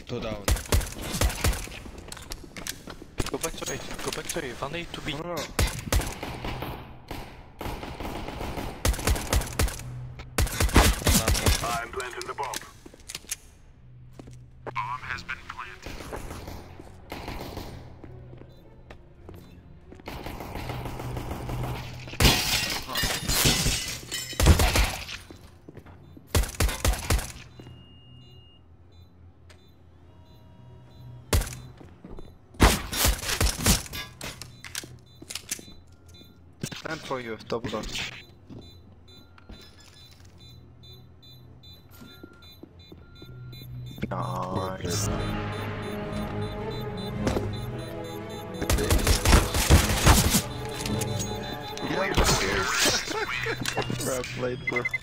Two down. Go back to A. Go back to A. Van A to B. No. I'm planting the bomb. Bomb has been planted. Stand for you, double door. Nice. Well played, bro.